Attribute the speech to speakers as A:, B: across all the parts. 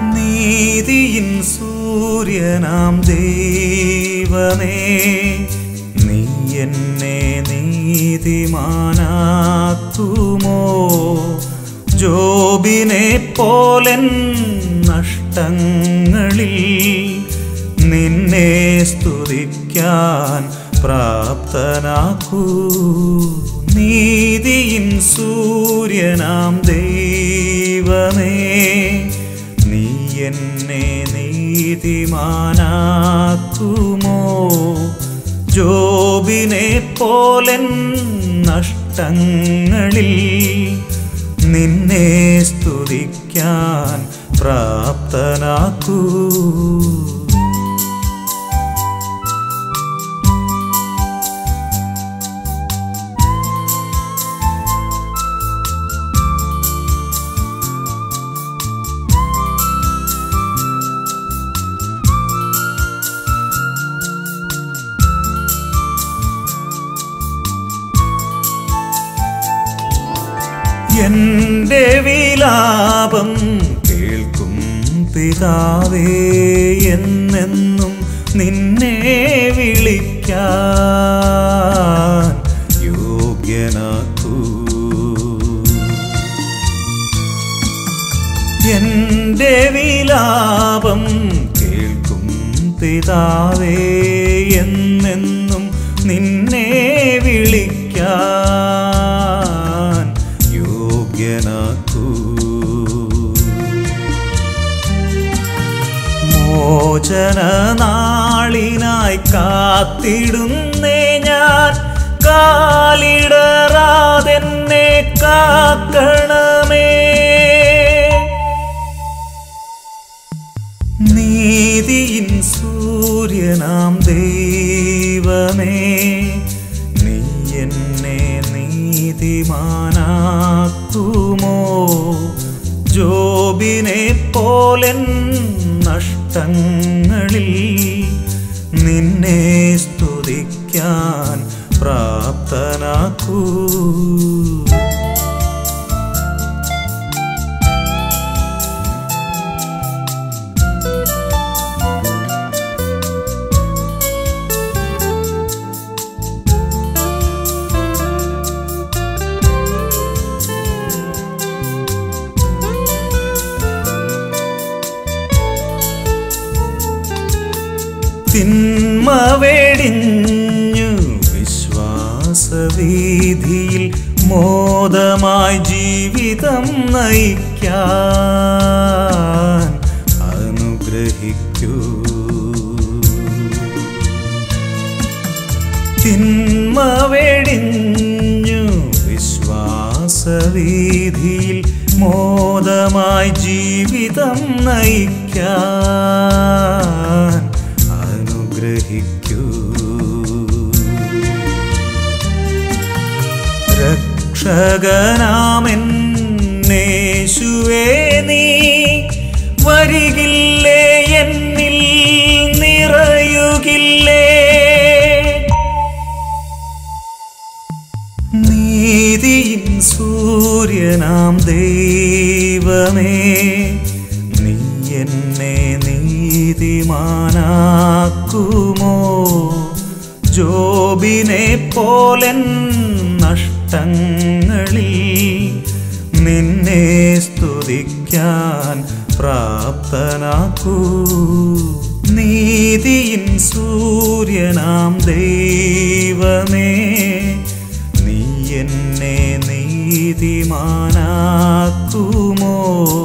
A: നീതിയിൻ സൂര്യനാം ദൈവമേ, നീ എന്നെ നീതിമാനാക്കുമോ? ജോബിനെ പോലൻ നഷ്ടങ്ങളിൽ നിന്നെ സ്തുതിക്കാൻ പ്രാപ്തനാക്കൂ. നീതിയിൻ സൂര്യനാം ദൈവമേ, നീ എന്നെ നീതിമാനാക്കുമോ? ജോബിനെ പോലൻ നഷ്ടങ്ങളിൽ നിന്നെ സ്തുതിക്കാൻ പ്രാപ്തനാക്കൂ. എന്റെ വിലാപം കേൾക്കും പിതാവേ, എന്നെന്നും നിന്നെ വിളിക്കാൻ യോഗ്യനാക്കൂ. എന്റെ വിലാപം കേൾക്കും പിതാവേ, എന്നെന്നും നിന്നെ വിളിക്കാൻ യോഗ്യനാക്കൂ. മോചന നാളിനായി കാത്തിടുന്നേ ഞാൻ, കാലിടറാതെന്നെ കാക്കണമേ. നീതിയിൻ സൂര്യനാം ദൈവമേ, നീ എന്നെ നീതിമാനാക്കുമോ? ജോബിനെ പോലൻ നഷ്ടങ്ങളിൽ നിന്നെ സ്തുതിക്കാൻ പ്രാപ്തനാക്കൂ. തിന്മ വെടിഞ്ഞു വിശ്വാസവീഥിയിൽ മോദമായി ജീവിതം നയിക്കാൻ അനുഗ്രഹിക്കൂ. തിന്മ വെടിഞ്ഞു വിശ്വാസവീഥിയിൽ മോദമായി ജീവിതം നയിക്കാൻ അനുഗ്രഹിക്കൂ. രക്ഷകനാമെന്നേശുവേ, നീ വരികില്ലേ? എന്നിൽ നിറയുകില്ലേ? നീതിയിൻ സൂര്യനാം ദൈവമേ, നീ എന്നെ നീതിമാനാക്കുമോ? ജോബിനെ പോലൻ നഷ്ടങ്ങളിൽ നിന്നെ സ്തുതിക്കാൻ പ്രാപ്തനാക്കൂ. നീതിയിൻ സൂര്യനാം ദൈവമേ, നീ എന്നെ നീതിമാനാക്കുമോ?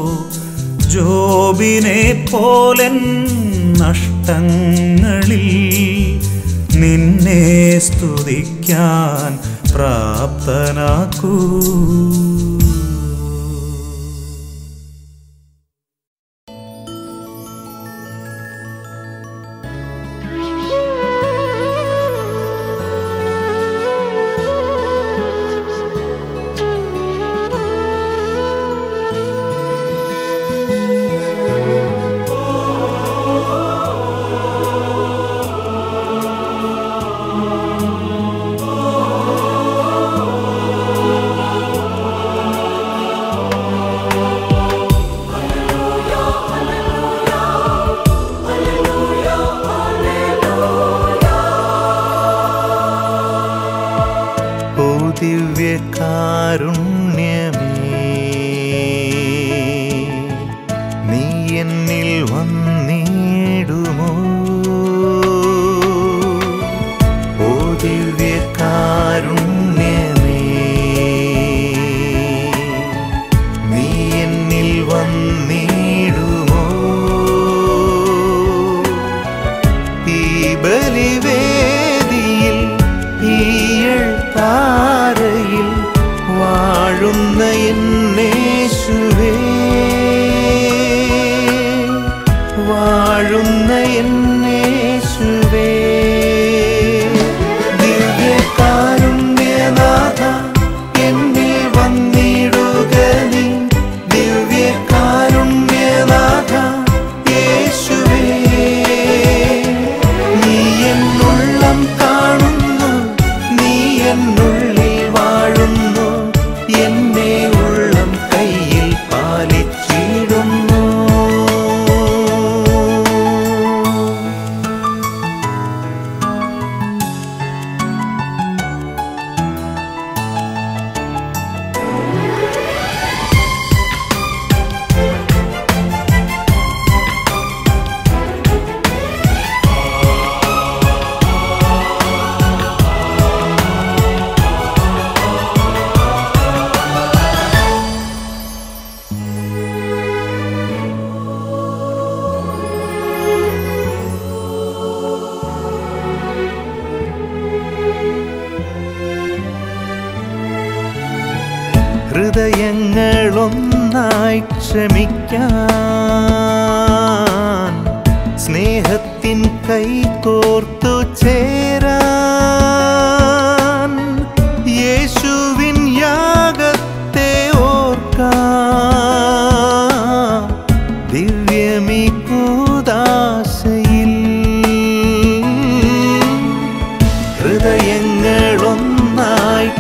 A: ജോബിനെ പോലൻ നഷ്ടങ്ങളിൽ നിന്നെ സ്തുതിക്കാൻ പ്രാപ്തനാക്കൂ.
B: ഒന്നായി ക്ഷമിക്കാൻ, സ്നേഹത്തിൻ കൈകോർത്തു ചേരാൻ, യേശുവിൻ യാഗത്തെ ഓർക്കാൻ, ദിവ്യമീ കൂദാശയിൽ ഹൃദയങ്ങളൊന്നായി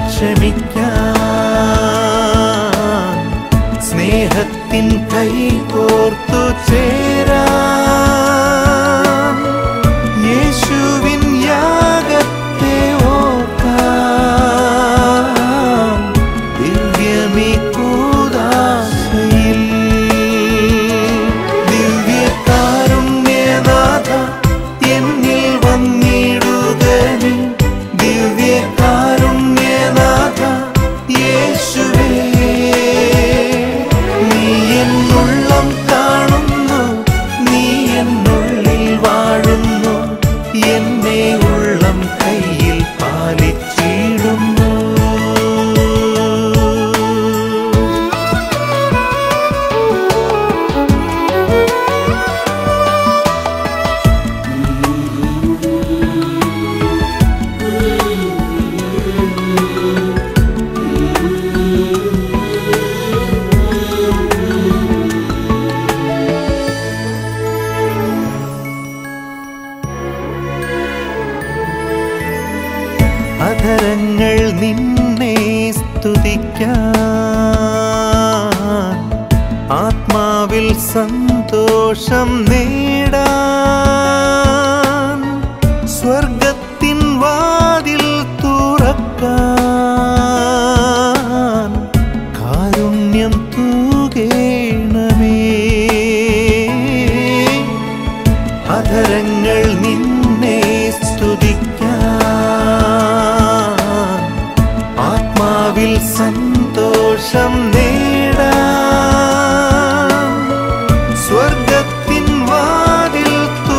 B: ക്ഷമിക്കാൻ, സ്നേഹത്തിൻ കൈകോർത്തു ചേരാൻ, യേശുവിൻ യാഗത്തെ ഓർക്കാൻ, ദിവ്യമീ കൂദാശയിൽ. ദിവ്യകാരുണ്യനാഥ എന്നിൽ വന്നിടുക നീ, ദിവ്യകാരുണ്യനാഥ യേശുവേ, നീ എന്നുള്ളം കാണുന്നു, നീ എന്നുള്ളിൽ വാഴുന്നു, എന്നെ ഉള്ളം കയ്യിൽ പാലിച്ചിടുന്നു. അധരങ്ങൾ നിന്നെ സ്തുതിക്കാൻ, ആത്മാവിൽ സന്തോഷം നേടാൻ, സ്വർഗത്തിൻ വാതിൽ തുറക്കാൻ, കാരുണ്യം തൂകേണമേ. അധരങ്ങൾ നിന്നെ സ്തുതിക്കാൻ, ആത്മാവിൽ സന്തോഷം നേടാൻ, സ്വർഗത്തിൻ വാതിൽ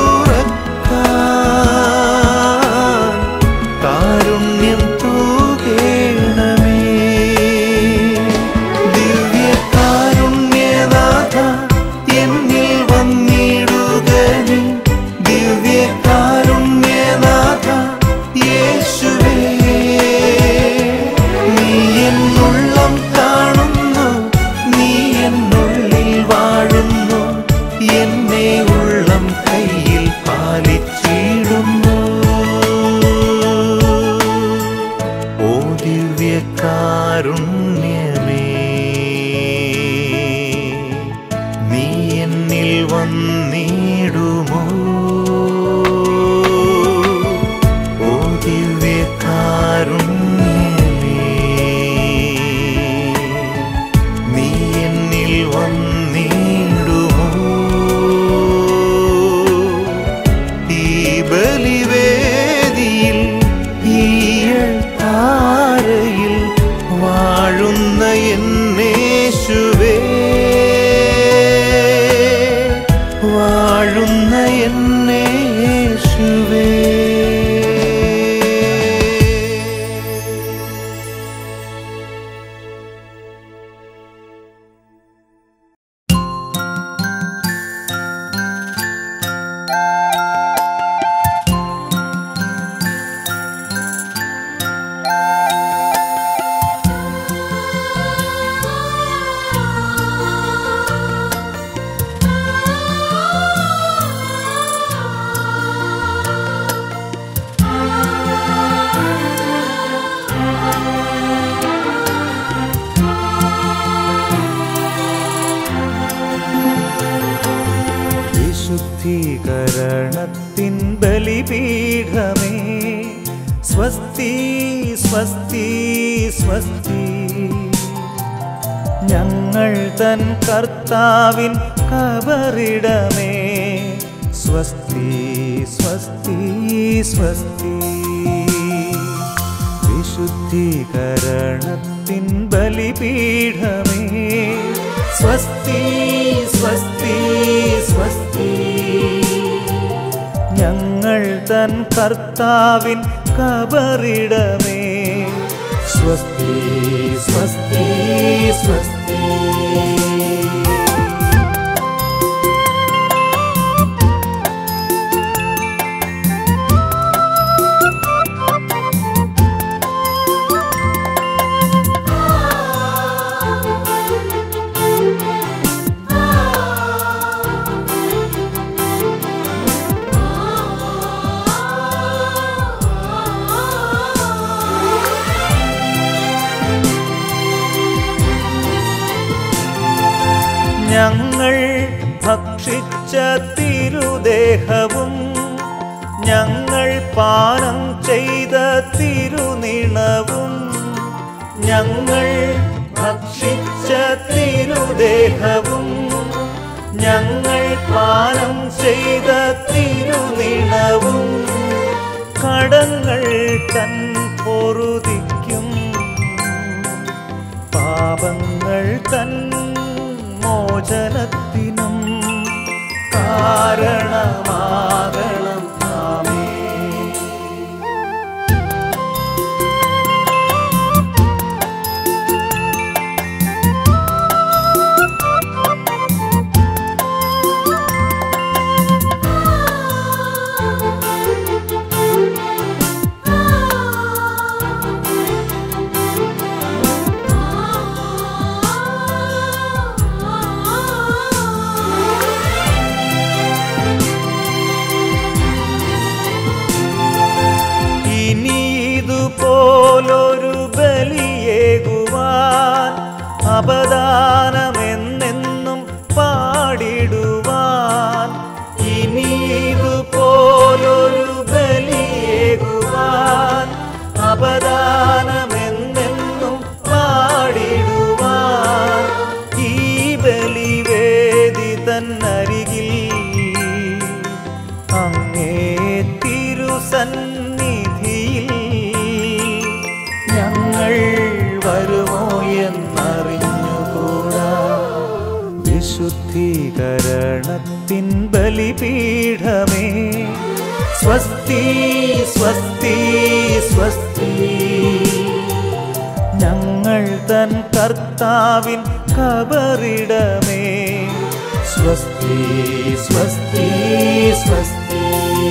B: തുറക്കാൻ, കാരുണ്യം തൂകേണമേ. ദിവ്യകാരുണ്യനാഥ എന്നിൽ വന്നിടുക നീ, ദിവ്യകാരുണ്യനാഥ യേശുവേ, നീ എന്നുള്ളം കാണുന്നു, നീ എന്നുള്ളിൽ വാഴുന്നു, എന്നെ ഉള്ളം കയ്യിൽ പാലിച്ചിടുന്നു. ഓ ദിവ്യകാരുണ്യമേ, നീ എന്നിൽ വന്നിടുമോ? ഓ ദിവ്യകാരുണ്യമേ, നീ എന്നിൽ വന്നിടുമോ? ഈ ബലിവേദിയിൽ ഈയൾത്താരയിൽ വാഴുന്ന എന്നേശുവേ, വാഴുന്ന എന്നേശുവേ. വിശുദ്ധീകരണത്തിൻ ബലിപീഠമേ, സ്വസ്തി സ്വസ്തി സ്വസ്തി. ഞങ്ങൾ തൻ കർത്താവിൻ കബറിടമേ, സ്വസ്തി സ്വസ്തി സ്വസ്തി. വിശുദ്ധീകരണത്തിൻ ബലിപീഠമേ, സ്വസ്തി സ്വസ്തി സ്വസ്തി. ഞങ്ങൾ തൻ കർത്താവിൻ കബറിടമേ, സ്വസ്തി സ്വസ്തി സ്വസ്തി. ഞങ്ങൾ ഭക്ഷിച്ച തിരുദേഹവും ഞങ്ങൾ പാനം ചെയ്ത തിരുനിണവും ഞങ്ങൾ ഭക്ഷിച്ച തിരുദേഹവും ഞങ്ങൾ പാനം ചെയ്ത തിരുനിണവും കടങ്ങൾ തൻ പൊറുതിക്കും പാപങ്ങൾ തൻ മോചനത്തിനും കാരണമാകണം. ആമേൻ. പോലൊരു ബലിയേകുവാൻ അപദാനമെന്നെന്നും പാടിടുവാൻ ഇനിയിതുപോലൊരു ബലിയേകുവാൻ അപദാനമെന്നെന്നും പാടിടുവാൻ ഈ ബലിവേദി തന്നരികിൽ അങ്ങേ തിരുസന്നിധിയിൽ ഞങ്ങൾ വരുമോ എന്നറിഞ്ഞുകൂടാ. വിശുദ്ധീകരണത്തിൻ ബലിപീഠമേ സ്വസ്തി സ്വസ്തി സ്വസ്തി. ഞങ്ങൾ തൻ കർത്താവിൻ കബറിടമേ സ്വസ്തി സ്വസ്തി സ്വസ്തി.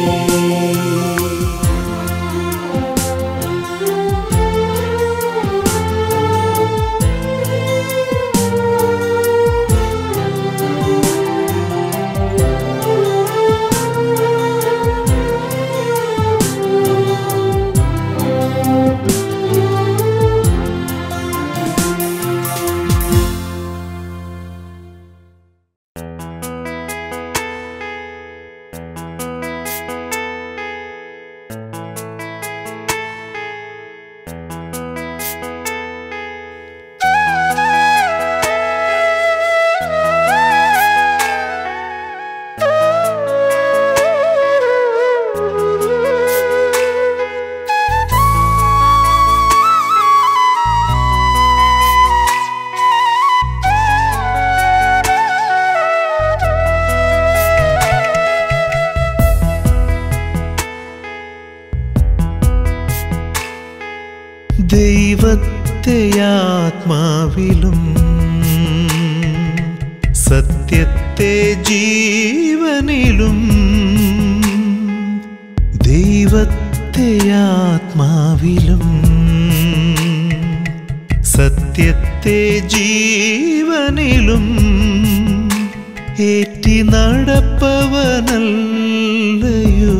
A: ദൈവത്തെ ആത്മാവിലും സത്യത്തെ ജീവനിലും ദൈവത്തെ ആത്മാവിലും സത്യത്തെ ജീവനിലും ഏറ്റി നടപ്പവനല്ലയോ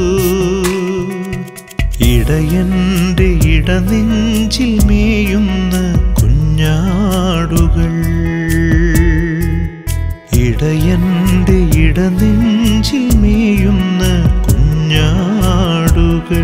A: ഇടയന്റെ ഇടനെഞ്ചിൽ മേയുന്ന കുഞ്ഞാടുകൾ ഇടയന്റെ ഇടനെഞ്ചിൽ മേയുന്ന കുഞ്ഞാടുകൾ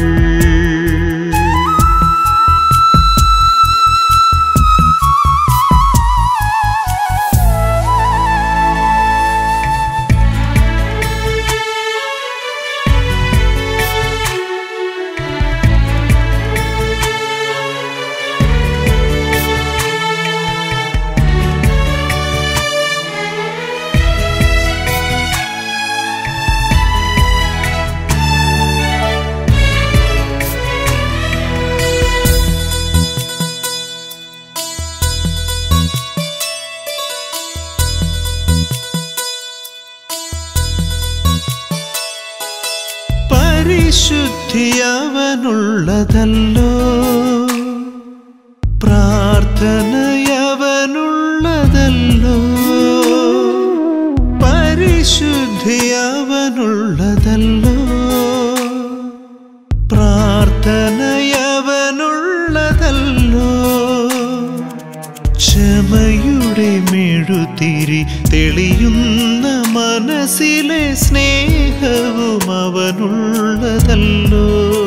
A: പരിശുദ്ധി അവനുള്ളതല്ലോ പ്രാർത്ഥനയവനുള്ളതല്ലോ പരിശുദ്ധി അവനുള്ളതല്ലോ പ്രാർത്ഥനയവനുള്ളതല്ലോ ക്ഷമയുടെ മെഴുതി മെഴുതിരി തെളിയുന്ന മനസ്സിലെ സ്നേഹവും അവനുള്ളതല്ലോ.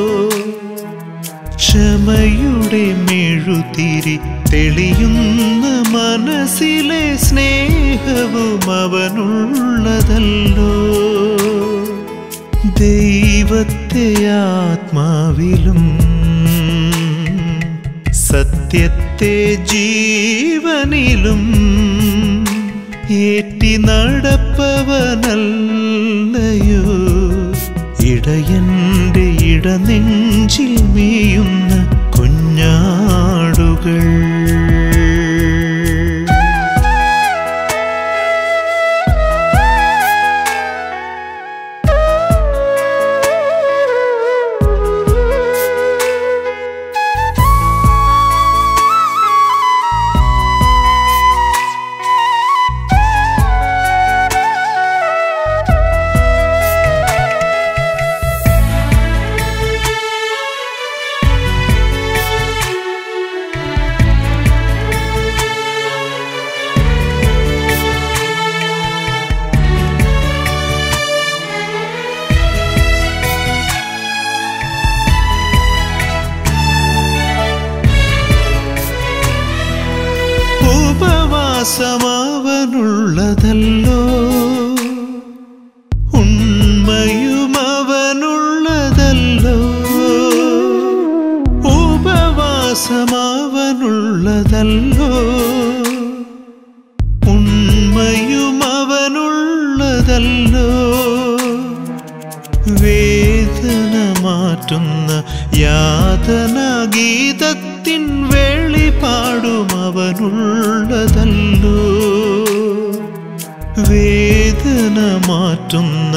A: ക്ഷമയുടെ മെഴുതിരി തെളിയുന്ന മനസ്സിലെ സ്നേഹവും അവനുള്ളതല്ലോ. ദൈവത്തെ ആത്മാവിലും സത്യത്തെ ജീവനിലും ഏറ്റി നടപ്പവനല്ലയോ ഇടയന്റെ ഇടനെഞ്ചിൽ മേയുന്ന കുഞ്ഞാടുകൾ. ഉപവാസമവനുള്ളതല്ലോ, ഉണ്മയും അവനുള്ളതല്ലോ. ഉപവാസമവനുള്ളതല്ലോ, ഉണ്മയും അവനുള്ളതല്ലോ. വേദന മാറ്റുന്ന യാതനാഗീതത്തിൻ വെളിപാടും അവനുള്ളതല്ലോ. വേദന മാറ്റുന്ന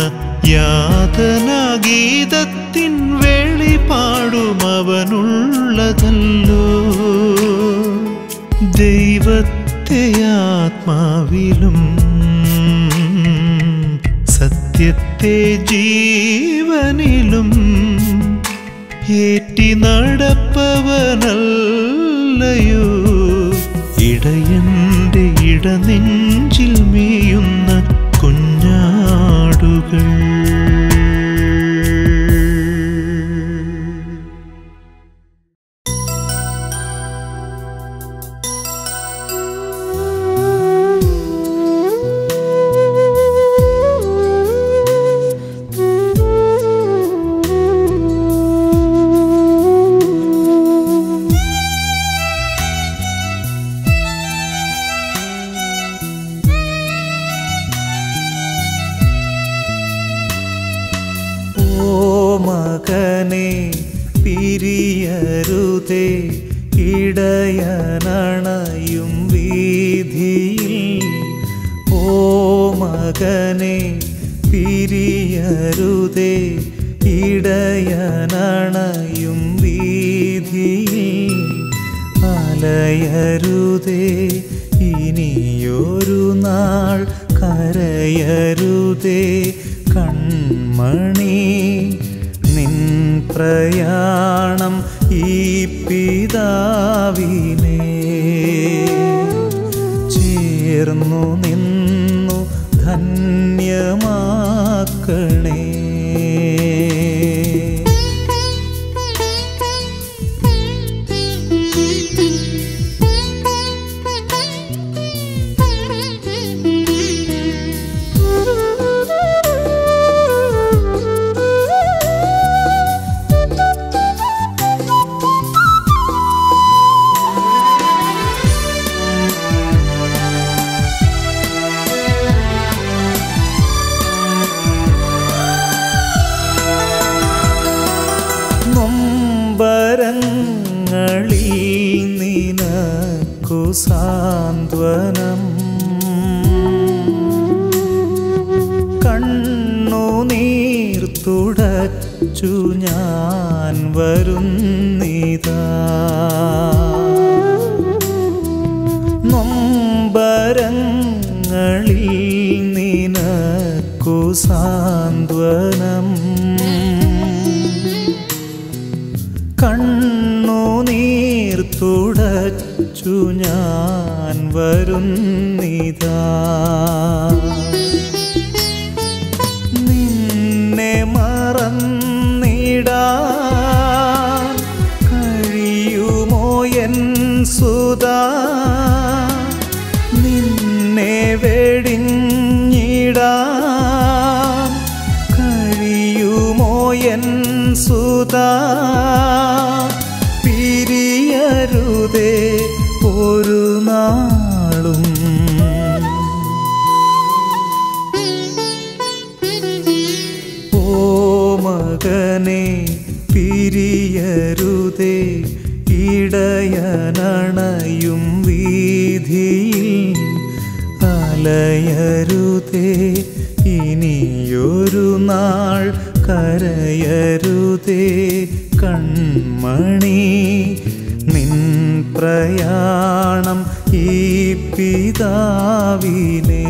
A: യാതനാഗീതത്തിൻ വെളിപാടും അവനുള്ളതല്ലോ. ദൈവത്തെ ആത്മാവിലും സത്യത്തെ ജീവനിലും ഏറ്റി നടപ്പവനല്ലയോ ഇടയന്റെ ഇടനെഞ്ചിൽ മേയുന്ന കുഞ്ഞാടുകൾ. പിരിയരുതേ ഇടയനണയും വീതിയിൽ. ഓ മകനെ പിരിയരുതേ ഇടയനണയും വീതിയിൽ. അലയരുതേ ഇനിയൊരു നാൾ കരയരുതേ കൺമണി. നിൻ പ്രയാണം ഈ പിതാവിനെ ചേർന്നു നിന്നു ധന്യമാക്കണേ. നൊമ്പരങ്ങളിൽ നിനക്കു സാന്ത്വനം, കണ്ണുനീർ തുടച്ചു ഞാൻ വരുന്നിതാ. നൊമ്പരങ്ങളിൽ നിനക്കു സാന്ത്വനം, കണ്ണുനീർ തുടച്ചു ഞാൻ വരുന്നിതാ. നിന്നെ മറന്നിടാൻ കഴിയുമോ എൻ സുതാ? നിന്നെ വെടിഞ്ഞിടാൻ കഴിയുമോ എൻ സുതാ? പിരിയരുതേ ഒരു നാളും. ഓ മകനെ പിരിയരുതേ ഇടയനണയും വീതിയിൽ അലയരുതേ ഇനിയൊരു നാൾ കരയരുതേ കൺമണി. നിൻ പ്രയാണം ഈ പിതാവിനെ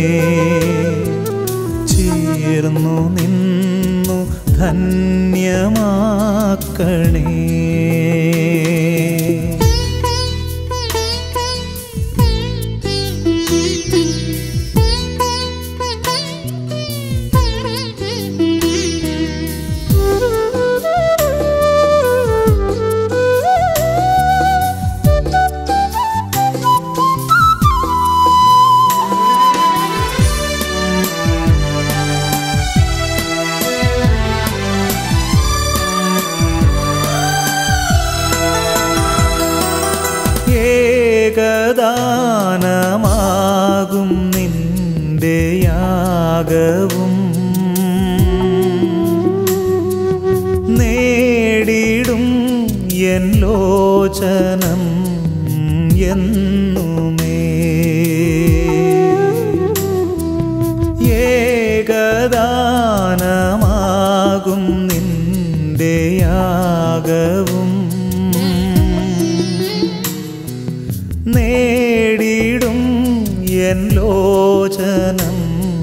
A: ചേർന്നു നിന്നു ധന്യമാക്കണേ. ഏകദാനമാകും നിന്റെ യാഗവും നേടിടും എൻ ലോചനം എന്നുമേ. ഏകദാനമാകും നിന്റെ യാഗവും നേടിടും എൻ ലോചനം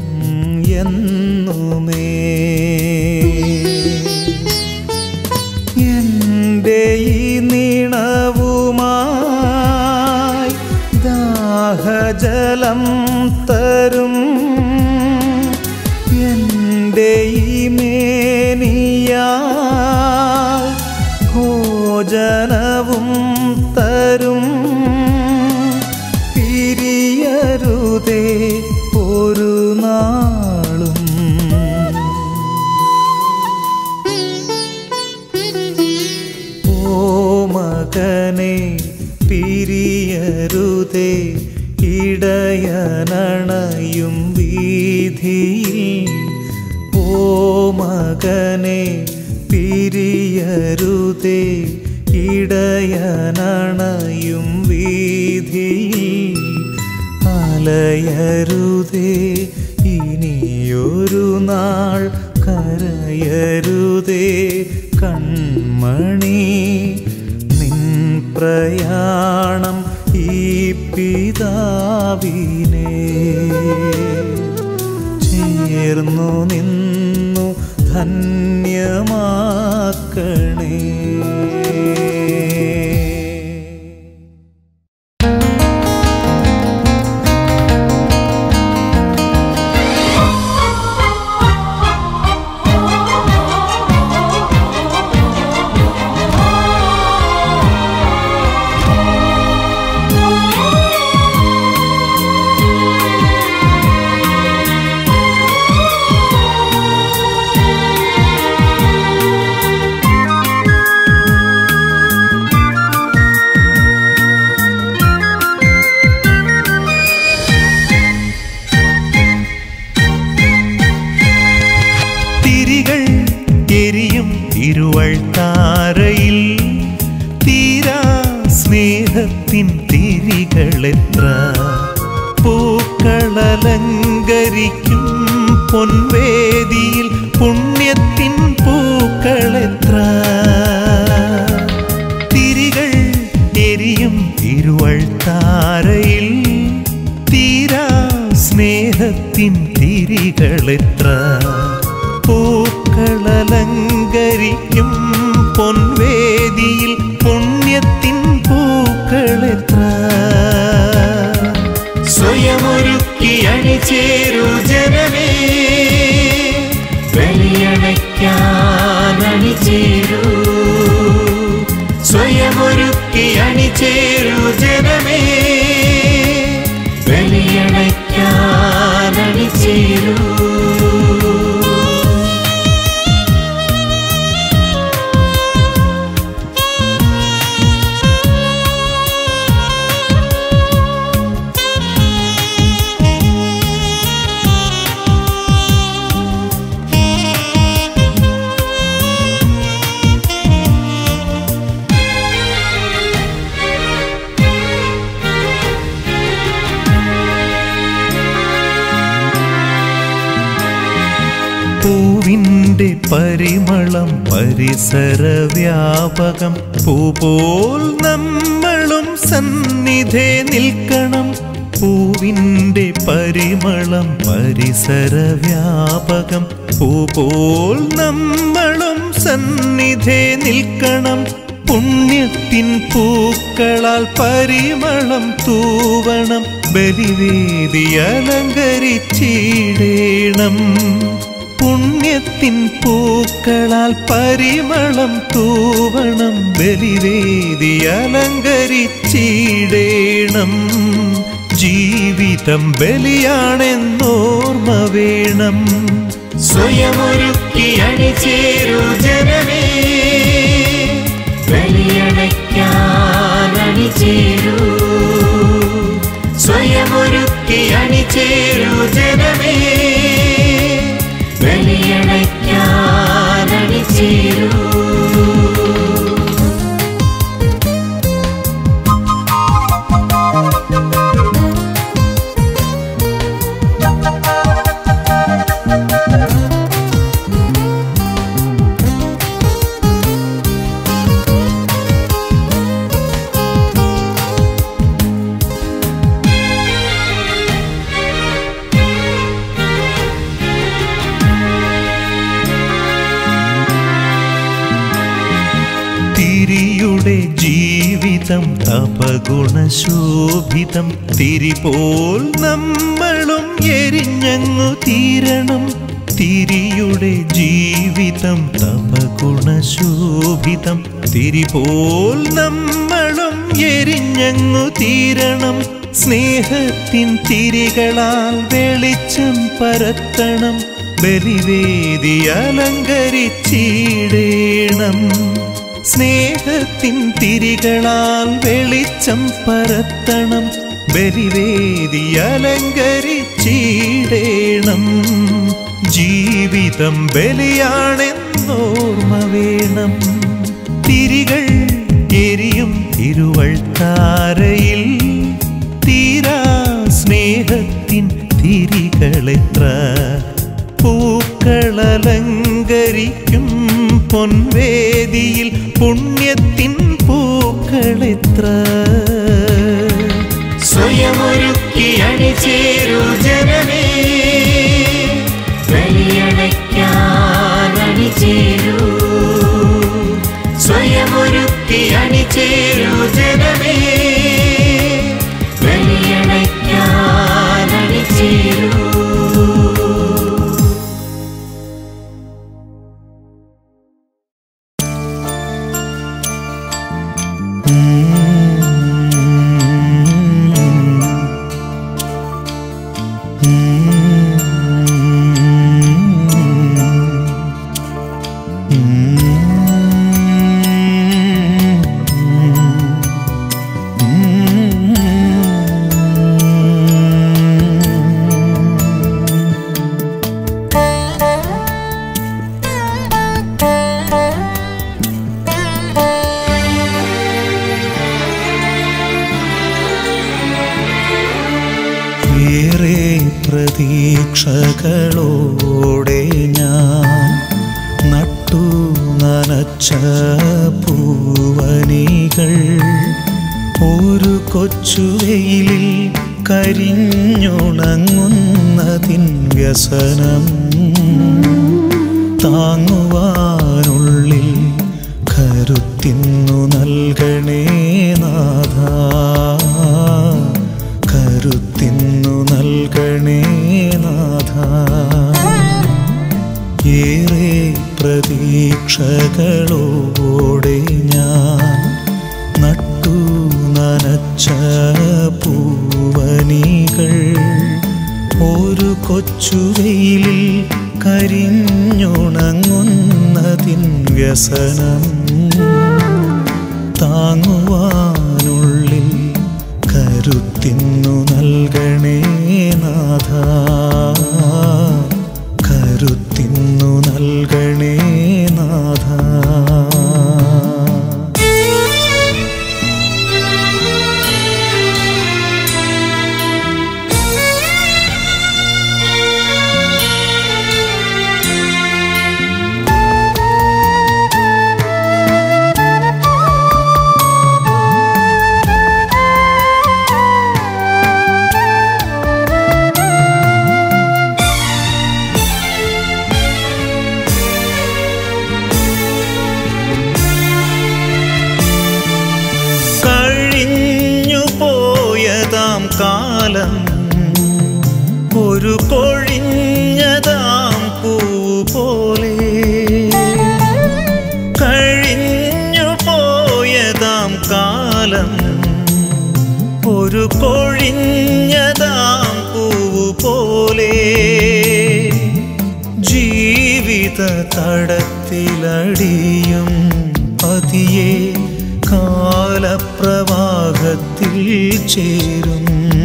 A: എന്നുമേ. എൻ്റെ ഈ നീണവുമായി ദാഹജലം തരും എൻ്റെ ഈ മേനിയാൽ ഭോജനവും തരും. പിരിയരുതേ ഒരു നാളും. ഓ മകനെ പിരിയരുതേ ഇടയനണയും വീതിയിൽ. ഓ മകനെ പിരിയരുതേ ഇടയനണയും വീതിയിൽ അലയരുതേ ഇനിയൊരു നാൾ കരയരുതേ കൺമണി. നിൻ പ്രയാണം ഈ പിതാവിനെ ചേർന്നു നിന്നു ധന്യമാക്കണേ. തിരുവൾത്താരയിൽ തീരാ സ്നേഹത്തിൻ തിരികളെത്ര പൂക്കളലങ്കരിക്കും പൊൻവേദിയിൽ പുണ്യത്തിൻ പൂക്കളെത്ര തിരികൾ എരിയും തിരുവൾത്താരയിൽ തീരാ സ്നേഹത്തിൻ തിരികളെത്ര പൂക്കളലങ്കരിക്കും പൊൻവേദിയിൽ പുണ്യത്തിൻ പൂക്കളെത്ര അണിചേരൂ ജനമേ, ബലിയണയ്ക്കാൻ അണിചേരൂ, സ്വയമൊരുക്കി അണിചേരൂ ജനമേ, ബലിയണയ്ക്കാൻ അണിചേരൂ. പൂവിൻ്റെ പരിമളം പരിസരവ്യാപകം, പൂപോൽ നമ്മളും സന്നിധേ നിൽക്കണം. പൂവിൻ്റെ പരിമളം പരിസരവ്യാപകം, പൂപോൽ നമ്മളും സന്നിധേ നിൽക്കണം. പുണ്യത്തിൻ പൂക്കളാൽ പരിമളം തൂവണം, ബലിവേദി അലങ്കരിച്ചിടേണം. പുണ്യത്തിൻ പൂക്കളാൽ പരിമളം തൂവണം, ബലിവേദി അലങ്കരിച്ചിടേണം. ജീവിതം ബലിയാണെന്നോർമ്മ വേണം, സ്വയമൊരുക്കി അണിചേരൂ ജനമേ, ബലിയണയ്ക്കാൻ അണിചേരൂ, സ്വയമൊരുക്കി അണിചേരൂ ജനമേ, ബലിയണയ്ക്കാൻ അണിചേരൂ. തിരിയുടെ ജീവിതം തപഗുണശോഭിതം, തിരിപോൽ നമ്മളും എരിഞ്ഞങ്ങു തീരണം. തിരിയുടെ ജീവിതം തപഗുണശോഭിതം, തിരിപോൽ നമ്മളും എരിഞ്ഞങ്ങു തീരണം. സ്നേഹത്തിൻ തിരികളാൽ വെളിച്ചം പരത്തണം, ബലിവേദി അലങ്കരിച്ചിടേണം. സ്നേഹത്തിൻ തിരികളാൽ വെളിച്ചം പരത്തണം, ബലിവേദി അലങ്കരിച്ചിടേണം. ജീവിതം ബലിയാണെന്നോർമ്മ വേണം, തിരികൾ എരിയും തിരുവൾത്താരയിൽ, തീരാ സ്നേഹത്തിൻ തിരികളെത്ര. പൂക്കളലങ്കരിക്കും പൊൻവേദിയിൽ പുണ്യത്തിൻ പൂക്കളെത്ര. സ്വയമൊരുക്കി അണിചേരൂ ജനമേ, ബലിയണയ്ക്കാൻ അണിചേരൂ, സ്വയമൊരുക്കി അണിചേരൂ ജനമേ, ബലിയണയ്ക്കാൻ അണിചേരൂ. പ്രതീക്ഷകളോടെ ഞാൻ നട്ടു നനച്ച പൂവനികൾ ഒരു കൊച്ചുവെയിലിൽ കരിഞ്ഞുണങ്ങുന്നതിൻ വ്യസനം താങ്ങുവാനുള്ളിൽ കരുത്തിന്നു നൽകണേ നാഥാ, കരുത്തിൻ കരുത്തിന്നു നൽകണേ നാഥ. ഏറെ പ്രതീക്ഷകളോടെ ഞാൻ നട്ടു നനച്ച പൂവനികൾ ഒരു കൊച്ചുവെയിലിൽ കരിഞ്ഞുണങ്ങുന്നതിൻ വ്യസനം താങ്ങുവാനുള്ളിൽ കരുത്തിന്നു നൽകണേ നാഥ. കരുത്തിന്നു നൽകണേ നാഥ. കാലം ഒരു കൊഴിഞ്ഞതാം പൂപോലെ കഴിഞ്ഞു പോയതാം കാലം ഒരു കൊഴിഞ്ഞതാം പൂപോലെ ജീവിത തടത്തിലടിയും പതിയെ കാലപ്രവാഹത്തിൽ ചേരും.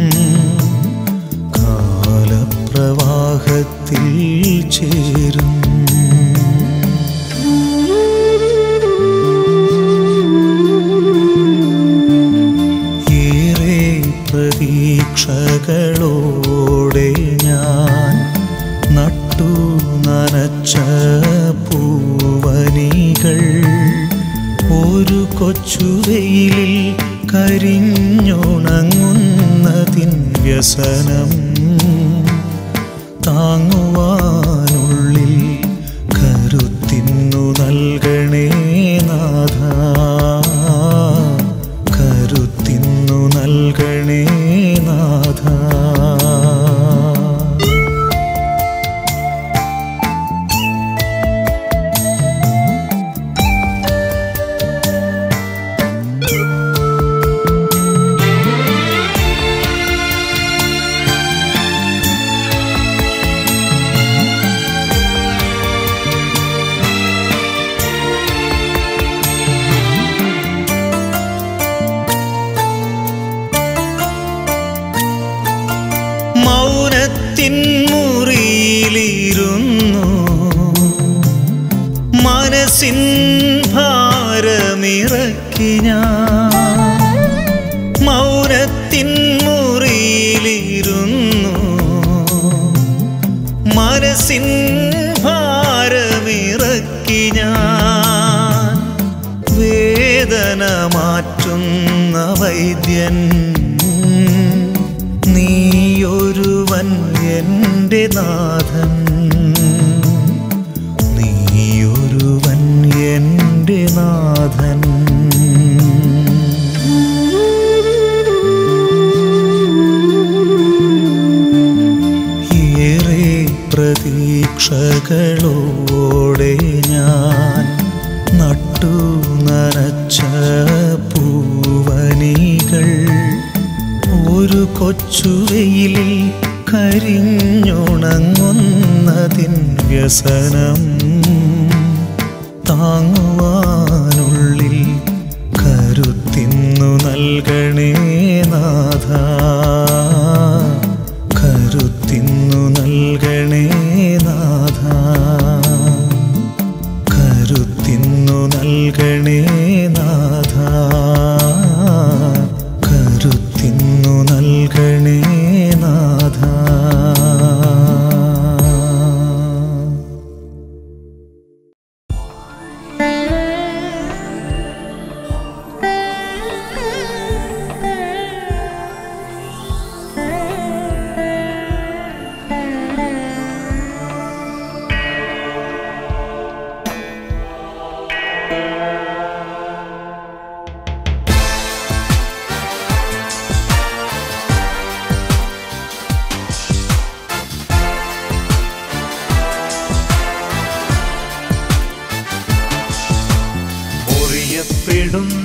A: കാലപ്രവാഹത്തിൽ ചേരും. ഏറെ പ്രതീക്ഷകളോടെ ഞാൻ നട്ടു നനച്ച പൂവനികൾ ഒരു കൊച്ചുവെയിലിൽ കരിഞ്ഞുണങ്ങുന്നതിൻ വ്യസനം താങ്ങുവാനുള്ളിൽ കരുത്തിന്നു നൽകണേ നാഥ. കരുത്തിന്നു നൽകണേ നാഥ. മൗനത്തിൻ മുറിയിലിരുന്നു മനസ്സിൻ ഭാരമിറക്കി ഞാൻ. മൗനത്തിൻ മുറിയിലിരുന്നു മനസ്സിൻ ഭാരമിറക്കി ഞാൻ. വേദന മാറ്റുന്ന വൈദ്യൻ നീയൊരുവൻ എൻ്റെ നാഥൻ. നീയൊരുവൻ എൻ്റെ നാഥൻ. ഏറെ പ്രതീക്ഷകളോടെ ഞാൻ നട്ടു നനച്ച പൂവനികൾ ഒരു കൊച്ചുവെയിലിൽ കരിഞ്ഞുണങ്ങുന്നതിൻ വ്യസനം താങ്ങുവാനുള്ളിൽ കരുത്തിന്നു നൽകണേ നാഥ. കരുത്തിന്നു നൽകണേ നാഥ. കരുത്തിന്നു നൽകണേ നാഥ. കരുത്തിന്നു നൽകണേ നാഥ.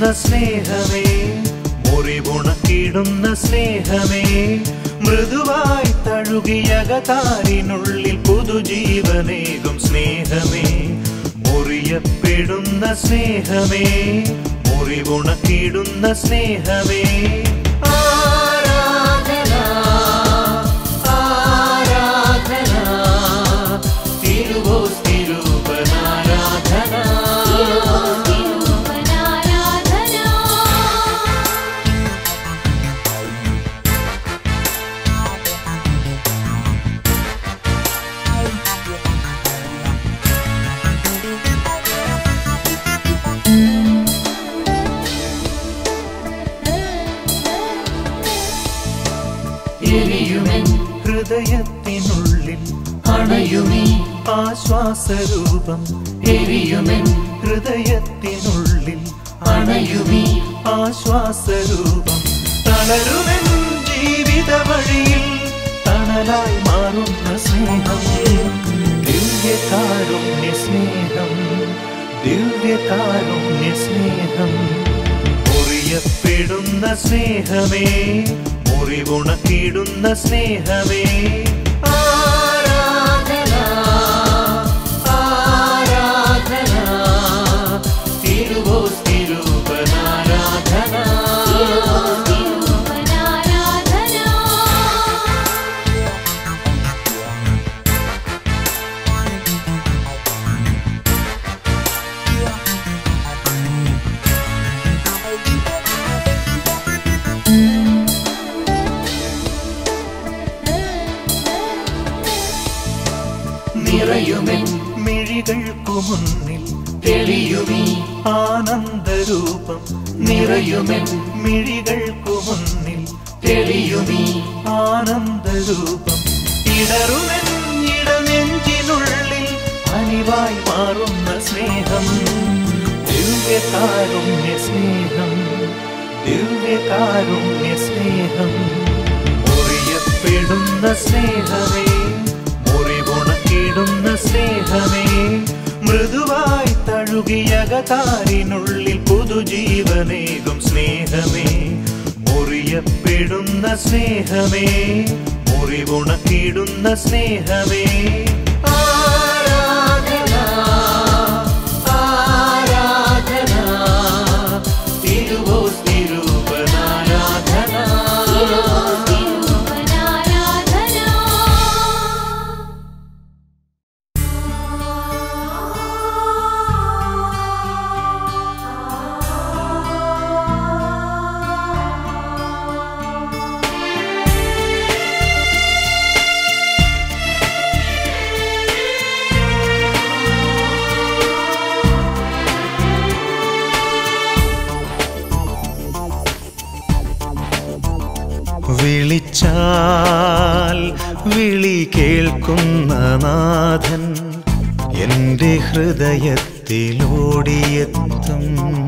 B: സ്നേഹമേ, മുറിവുണക്കിടുന്ന സ്നേഹമേ, മൃദുവായി തഴുകിയകതാരിനുള്ളിൽ പുതുജീവനേകും സ്നേഹമേ, മുറിയപ്പെടുന്ന സ്നേഹമേ, മുറിവുണക്കിടുന്ന സ്നേഹമേ. ആരാധന ആരാധന തിരുവോസ് തിരുവനാരാധന. ഹൃദയത്തിനുള്ളിൽ അണയുമീ ആശ്വാസരൂപം, എരിയുമെൻ ഹൃദയത്തിനുള്ളിൽ അണയുമീ ആശ്വാസരൂപം. തളരുമെൻ ജീവിത വഴിയിൽ തണലായി മാറുന്ന സ്നേഹം, ദിവ്യകാരുണ്യ സ്നേഹം, ദിവ്യകാരുണ്യ സ്നേഹം. മുറിയപ്പെടുന്ന സ്നേഹമേ, മുറിവുണക്കിടുന്ന സ്നേഹമേ. ആരാധന ആരാധന തിരുവോസ് തിരുവനാരാധന. നിറയുമെൻ മിഴികൾക്കു മുന്നിൽ തെളിയുമീ ആനന്ദരൂപം, നിറയുമെൻ മിഴികൾക്കു മുന്നിൽ തെളിയുമീ ആനന്ദരൂപം. ഇടറുമെൻ ഇടനെഞ്ചിനുള്ളിൽ അനിവായി മാറുന്ന സ്നേഹം, ദിവ്യകാരുണ്യ സ്നേഹം, ദിവ്യകാരുണ്യ സ്നേഹം. മുറിയപ്പെടുന്ന സ്നേഹമേ, മുറിവുണക്കിടുന്ന സ്നേഹമേ, മൃദുവായി തഴുകിയകതാരിനുള്ളിൽ പുതുജീവനേകും സ്നേഹമേ, മുറിയപ്പെടുന്ന സ്നേഹമേ, മുറിവുണക്കിടുന്ന സ്നേഹമേ. ആരാധന ആരാധന തിരുവോസ് തിരുവനാരാധന.
A: വിളിച്ചാൽ വിളി കേൾക്കുന്ന നാഥൻ എൻ്റെ ഹൃദയത്തിലോടിയെത്തും.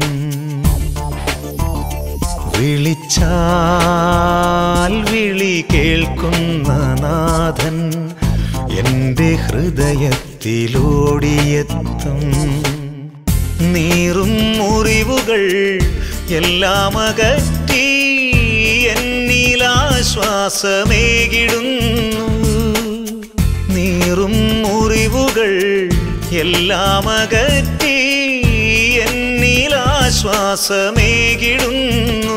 A: വിളിച്ചാൽ വിളി കേൾക്കുന്ന നാഥൻ എൻ്റെ ഹൃദയത്തിലോടിയെത്തും. നീറും മുറിവുകൾ എല്ലാം അകറ്റി എന്നിലാശ്വാസമേകിടുന്നു. നീറും മുറിവുകൾ എല്ലാം അകറ്റി എന്നിലാശ്വാസമേകിടുന്നു.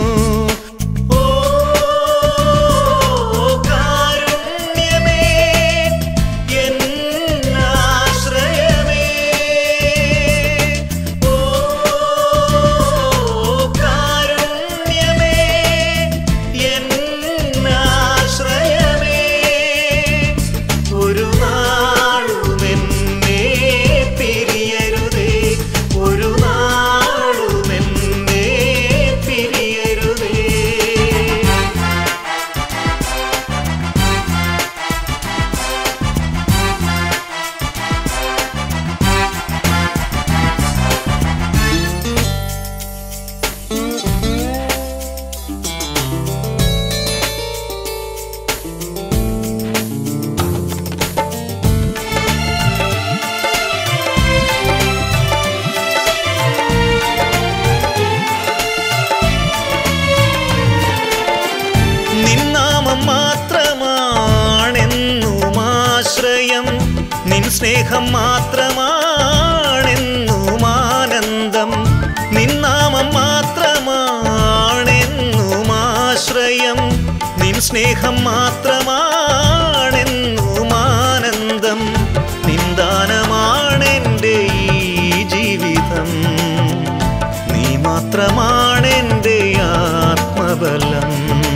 A: ആശ്രയം നിൻ സ്നേഹം മാത്രമാണെന്നും ആനന്ദം നിൻ നാമം മാത്രമാണെന്നും ആശ്രയം നിൻ സ്നേഹം മാത്രമാണെന്നും ആനന്ദം നിന്ദാനമാണെൻ്റെ ഈ ജീവിതം നീ മാത്രമാണെൻ്റെ ആത്മബലം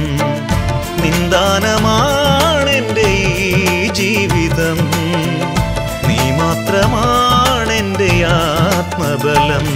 A: നിന്ദാനമാണെൻ്റെ ഈ ജീവിതം നീ മാത്രമാണെൻ്റെ ആത്മബലം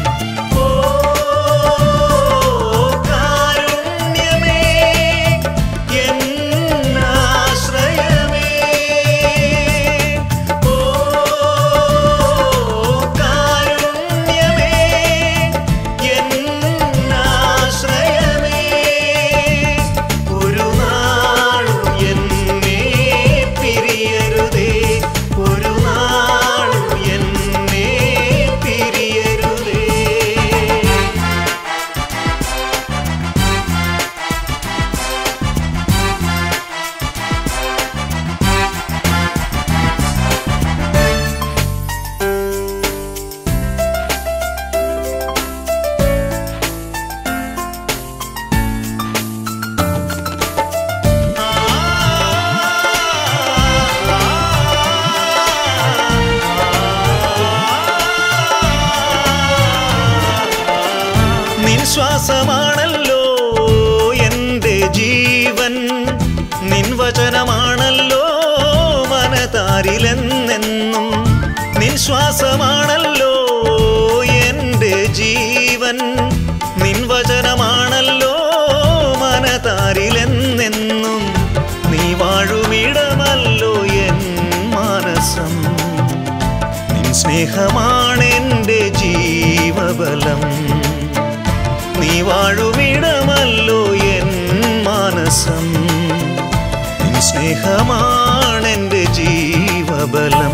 A: ശ്വാസമാണല്ലോ എൻ്റെ ജീവൻ നിൻ വചനമാണല്ലോ മനതാരിലെന്നെന്നും നിൻ ശ്വാസമാണല്ലോ എൻ്റെ ജീവൻ നിൻ വചനമാണല്ലോ മനതാരിലെന്നെന്നും നീ വാഴുമിടമല്ലോ എൻ മാനസം നിൻ സ്നേഹമാണെൻ്റെ ജീവബലം നീ വാഴുമിടമല്ലോ എൻ മാനസം നിൻ സ്നേഹമാണെൻ്റെ ജീവബലം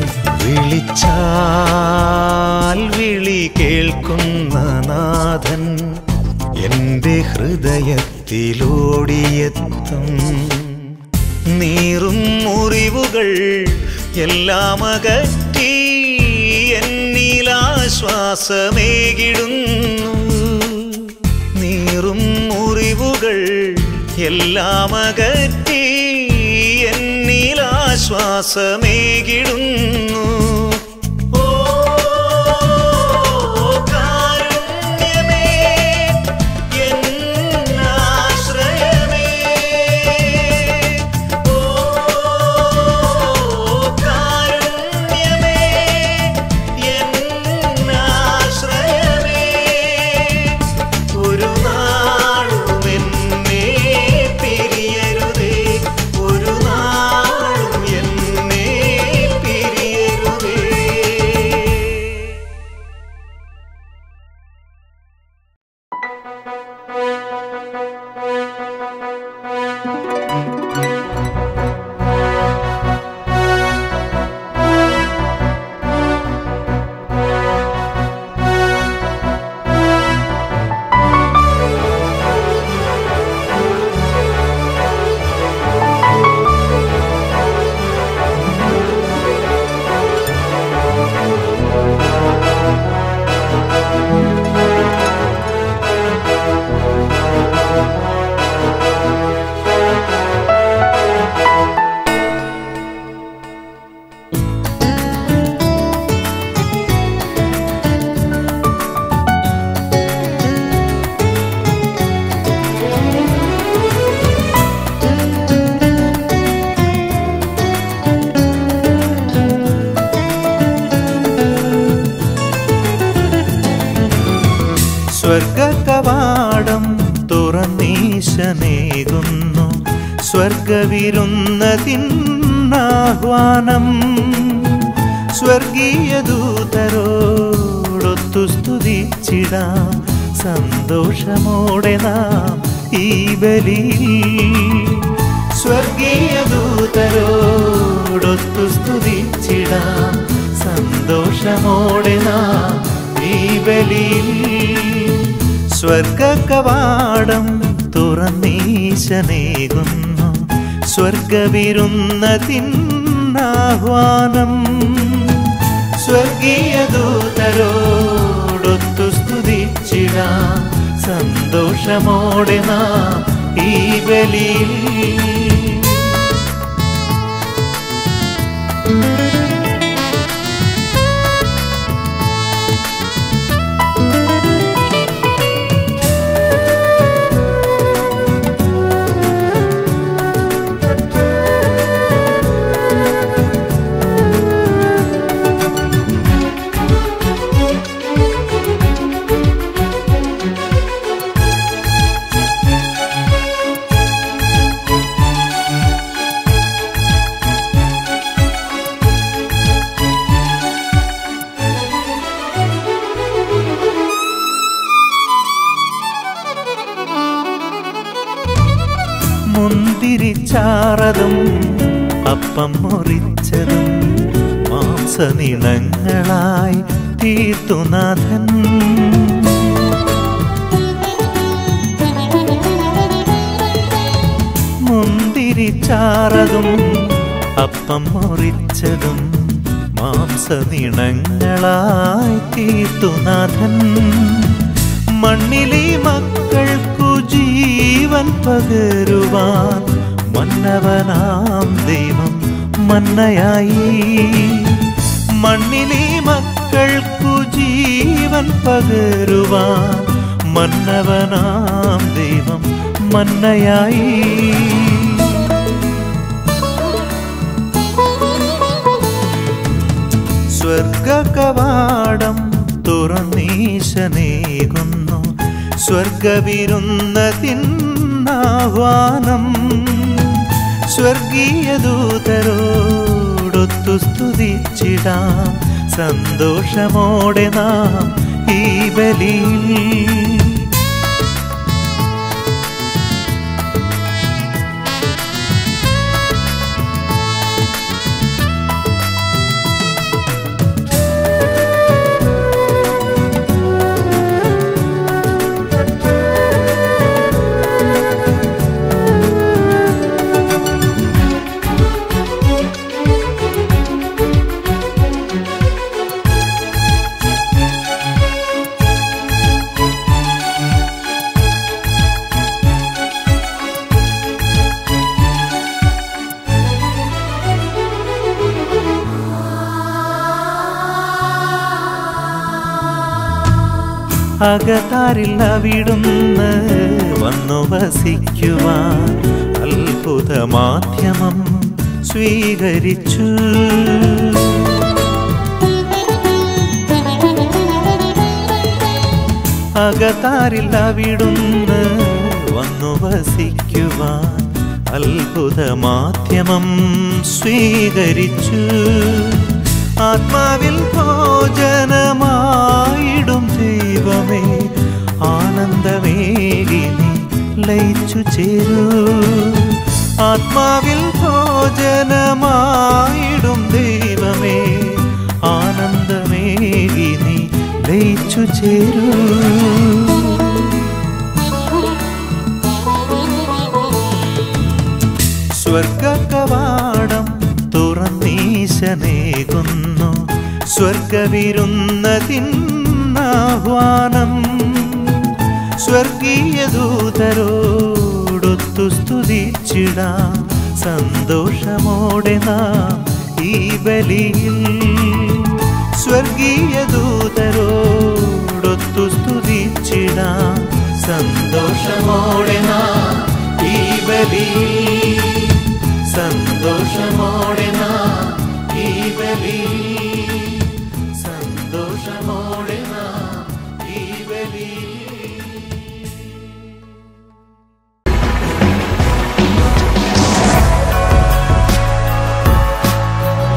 A: വിളിച്ചാൽ വിളി കേൾക്കുന്ന നാഥൻ എൻ്റെ ഹൃദയത്തിലോടിയെത്തും നീറും മുറിവുകൾ എല്ലാം അകറ്റി എന്നിലാശ്വാസമേകിടുന്നു നീറും മുറിവുകൾ എല്ലാം അകറ്റി എന്നിലാശ്വാസമേകിടുന്നു സ്വർഗകവാടം തുറന്നീശനേകുന്നു സ്വർഗവിരുന്നതിന്നാഹ്വാനം സ്വർഗീയ ദൂതരോടൊത്തു സ്തുതിച്ചിടാം സന്തോഷമോടെ നാം ഈ ബലിയിൽ സ്വർഗീയ ദൂതരോടൊത്തു സ്തുതിച്ചിടാം സന്തോഷമോടെ നാം ഈ ബലിയിൽ സ്വർഗകവാടം തുറന്നീശനേകുന്നു സ്വർഗവിരുന്നതിന്നാഹ്വാനം ആഹ്വാനം സ്വർഗീയ ദൂതരോടൊത്തു സ്തുതിച്ചിടാം സന്തോഷമോടെ നാം ഈ ബലിയിൽ. മുന്തിരിച്ചാറതും അപ്പം മുറിച്ചതും മാംസനിണങ്ങളായി തീർത്തുനാഥൻ. മുന്തിരിച്ചാറതും അപ്പം മുറിച്ചതും മാംസനിണങ്ങളായി തീർത്തുനാഥൻ. മണ്ണിലെ മക്കൾക്കു ജീവൻ പകരുവാൻ മന്നവനാം ദൈവം മന്നയായി. മണ്ണിലെ മക്കൾക്കു ജീവൻ പകരുവാൻ മന്നവനാം ദൈവം മന്നയായി. സ്വർഗകവാടം തുറന്നീശനേകുന്നു സ്വർഗവിരുന്നതിന്നാഹ്വാനം. സ്വർഗീയ ദൂതരോടൊത്തു സ്തുതിച്ചിടാം സന്തോഷമോടെ നാം ഈ ബലിയിൽ. അകതാരിൽ അവിടുന്ന് വന്നു വസിക്കുവാൻ അത്ഭുതമാധ്യമം സ്വീകരിച്ചു. അകതാരിൽ അവിടുന്ന് വന്നു വസിക്കുവാൻ അത്ഭുതമാധ്യമം സ്വീകരിച്ചു. ആത്മാവിൽ ഭോജനമായിടും ദൈവമേ ആനന്ദമേകിനി ലയിച്ചു ചേരൂ. ആത്മാവിൽ ഭോജനമായിടും ദൈവമേ ആനന്ദമേകിനി ലയിച്ചു ചേരൂ. സ്വർഗകവാടം തുറന്നീശനേകുന്നു സ്വർഗവിരുന്നതിന്നാഹ്വാനം. സ്വർഗീയ ദൂതരോടൊത്തു സ്തുതിച്ചിടാം സന്തോഷമോടെ നാം ഈ ബലിയിൽ. സ്വർഗീയ ദൂതരോടൊത്തു സ്തുതിച്ചിടാം സന്തോഷമോടെ നാം ഈ ബലിയിൽ. സന്തോഷമോടെ നാം ഈ ബലിയിൽ. സന്തോഷമോടെ നാം ഈ ബലിയിൽ.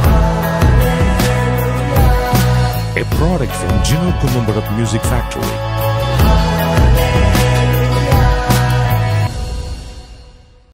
C: A product from Gino Columbarat Music Factory.